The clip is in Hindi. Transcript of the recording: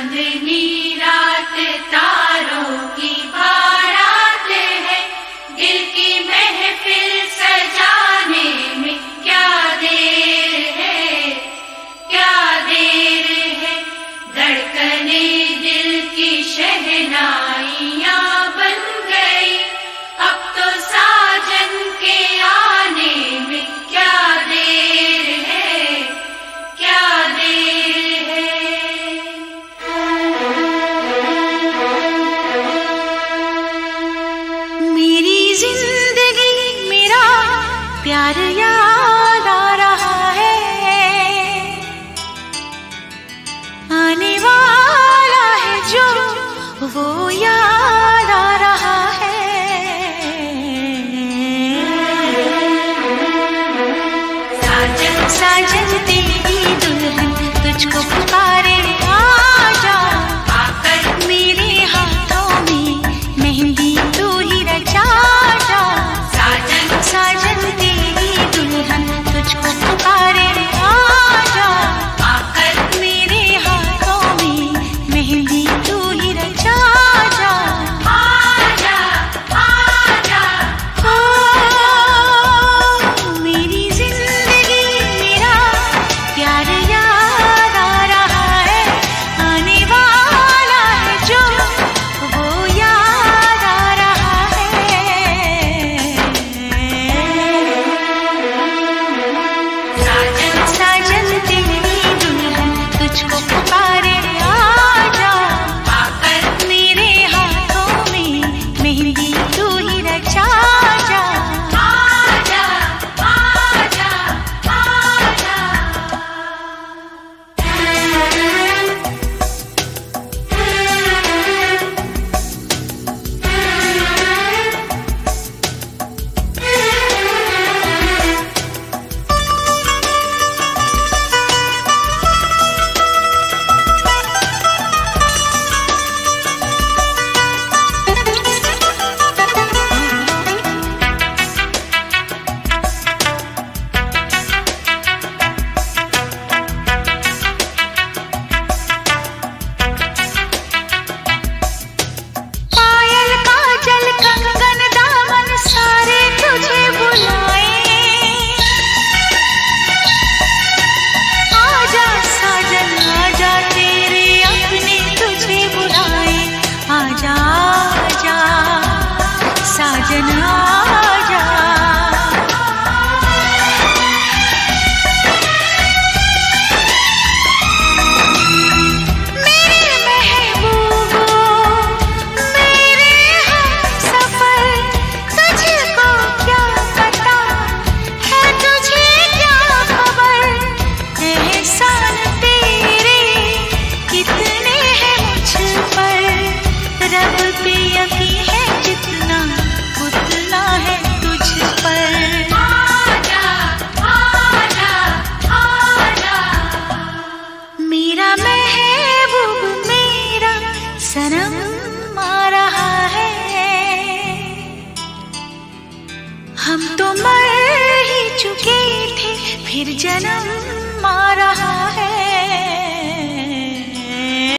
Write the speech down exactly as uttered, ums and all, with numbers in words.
चांदनी रात तारों की बारात है, दिल की महफिल सजाने में क्या देर है, क्या देर है। धड़कने दिल की शहनाइयाँ बन गई, अब तो साजन के आने में क्या देर है, क्या देर है। मेरी जिंदगी मेरा प्यार या